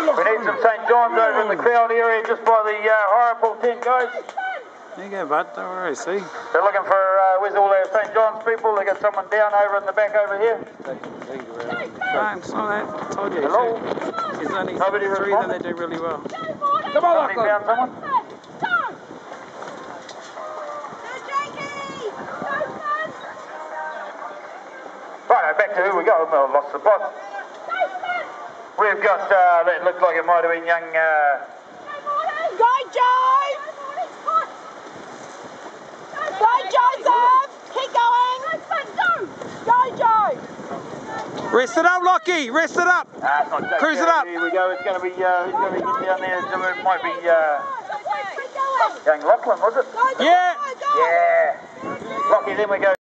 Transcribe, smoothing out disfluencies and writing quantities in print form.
We need some St. John's over in the crowd area just by the horrible tent, guys. There you go, bud. Don't worry, see? They're looking for, where's all our St. John's people? They got someone down over in the back over here. No, it's not that. I told you. Hello? There's only Nobody three that they do really well. Come on, Lachlan. Found someone? Right, back to who we got. I lost the plot. We've got, that looked like it might have been young... Go, Joe! Go, Joseph! Keep going! Go, Joe! Rest it up, Lockie! Rest it up! it's not Joe. Cruise it up! Here we go. It's going to be, who's going to be getting down there? It might be young Lachlan, was it? Yeah! Yeah. Lockie, then we go.